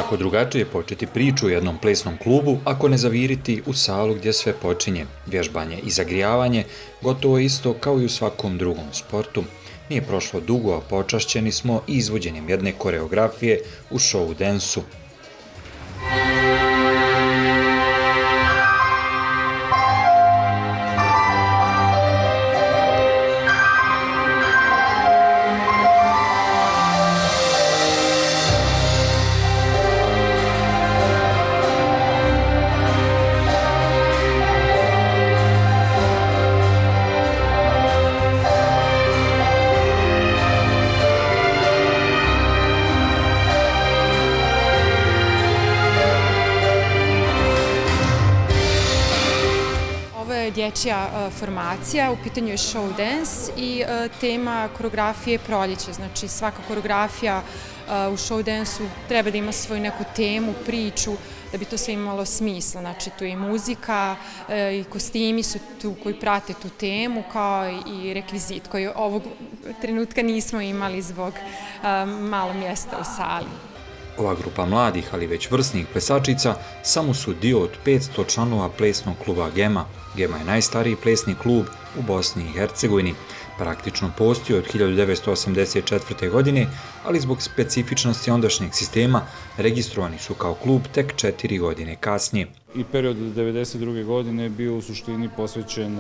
Kako drugačije početi priču u jednom plesnom klubu ako ne zaviriti u salu gdje sve počinje? Vježbanje i zagrijavanje gotovo je isto kao i u svakom drugom sportu. Nije prošlo dugo, a počašćeni smo izvođenjem jedne koreografije u show dansu. Dječja formacija, u pitanju je show dance i tema koreografije je proljeće. Znači svaka koreografija u show dansu treba da ima svoju neku temu, priču, da bi to sve imalo smisla. Znači tu je i muzika i kostimi su tu koji prate tu temu, kao i rekvizit koji ovog trenutka nismo imali zbog malo mjesta u sali. Ova grupa mladih, ali već vrsnih plesačica, samo su dio od 500 članova plesnog kluba Gema. Gema je najstariji plesni klub u Bosni i Hercegovini. Praktično postoji od 1984. godine, ali zbog specifičnosti ondašnjeg sistema registrovani su kao klub tek 4 godine kasnije. I period od 1992. godine je bio u suštini posvećen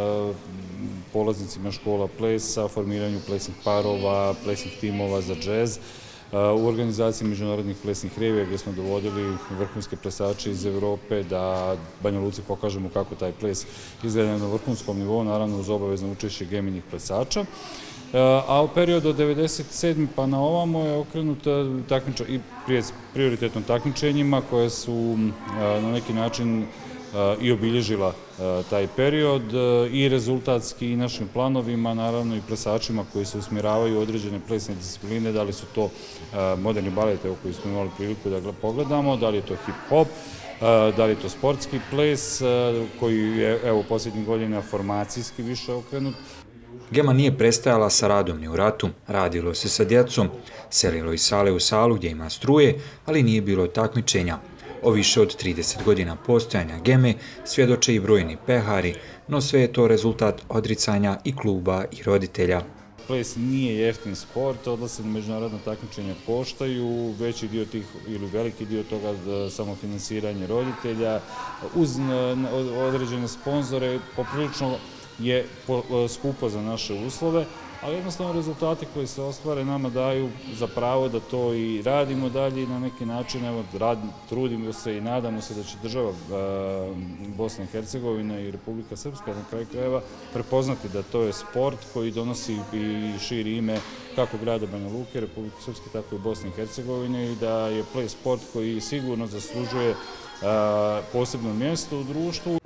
polaznicima škola plesa, formiranju plesnih parova, plesnih timova za džez, u organizaciji međunarodnih plesnih revija gdje smo dovodili vrhunske plesače iz Evrope da Banja Luci pokažemo kako taj ples izgleda na vrhunskom nivou, naravno uz obavezno učešće Geminih plesača. A u periodu od 1997. pa na ovamo je okrenuta i prioritetno takmičenjima koje su na neki način i obilježila taj period i rezultatski i našim planovima, naravno i plesačima koji se usmjeravaju u određene plesne discipline, da li su to moderni balet, evo koji smo imali priliku da pogledamo, da li je to hip-hop, da li je to sportski ples koji je evo posljednjih godina formacijski više okrenut. Gema nije prestajala sa radom ni u ratu, radilo se sa djecom, selilo iz sale u salu gdje ima struje, ali nije bilo takmičenja. O više od 30 godina postojanja Geme svjedoče i brojni pehari, no sve je to rezultat odricanja i kluba i roditelja. Ples nije jeftin sport, odlasci na međunarodna takmičenja koštaju, veći dio tih ili veliki dio toga samofinansiranje roditelja, uz određene sponzore, poprilično je skupo za naše uslove, ali jednostavno rezultati koji se ostvare nama daju za pravo da to i radimo dalje i na neki način trudimo se i nadamo se da će država Bosna i Hercegovina i Republika Srpska na kraju krajeva prepoznati da to je sport koji donosi i širi ime kako grada Banja Luke, Republike Srpske, tako i Bosne i Hercegovine i da je ples sport koji sigurno zaslužuje posebno mjesto u društvu.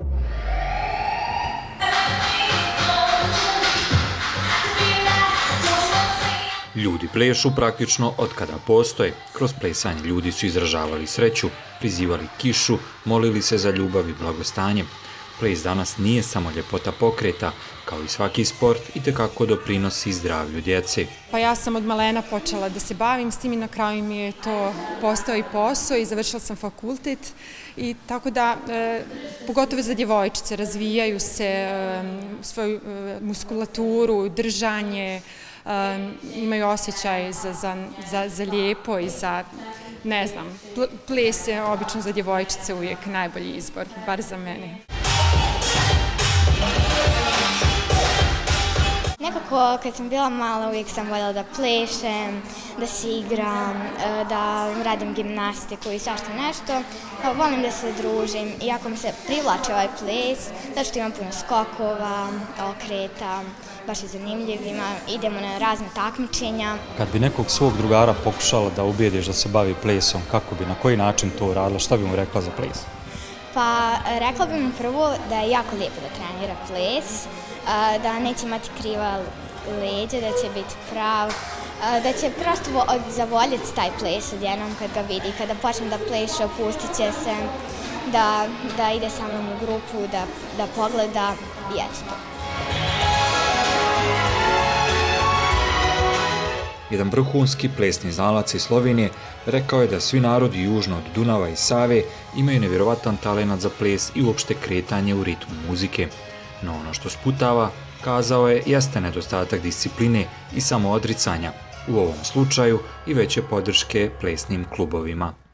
Ljudi plešu praktično od kada postoje. Kroz plesanje ljudi su izražavali sreću, prizivali kišu, molili se za ljubav i blagostanje. Ples danas nije samo ljepota pokreta, kao i svaki sport itekako doprinosi zdravlju djece. Pa ja sam od malena počela da se bavim s tim i na kraju mi je to postao i posao i završila sam fakultet. I tako da, pogotovo za djevojčice, razvijaju se svoju muskulaturu, držanje, imaju osjećaj za lijepo i za, ne znam, ples je obično za djevojčice uvijek najbolji izbor, bar za mene. Nekako kad sam bila mala uvijek sam voljela da plešem, da se igram, da radim gimnastiku i svašta nešto. Volim da se družim, iako mi se privlači ovaj ples, zato što imam puno skokova, okreta, baš je zanimljiv, idemo na razne takmičenja. Kad bi nekog svog drugara pokušala da ubijediš da se bavi plesom, kako bi, na koji način to uradila, šta bi mu rekla za ples? Pa rekla bi mu prvo da je jako lijepo da trenira ples, da neće imati kriva leđa, da će biti prav, da će prosto zavoljeti taj ples odjednom kad ga vidi. Kada počne da pleše, opustit će se, da ide sa mnom u grupu, da pogleda i eto to. jedan vrhunski plesni znalac iz Slovenije, rekao je da svi narodi južno od Dunava i Save imaju nevjerovatan talenat za ples i uopšte kretanje u ritmu muzike. No ono što sputava, kazao je, jeste nedostatak discipline i samoodricanja, u ovom slučaju i veće podrške plesnim klubovima.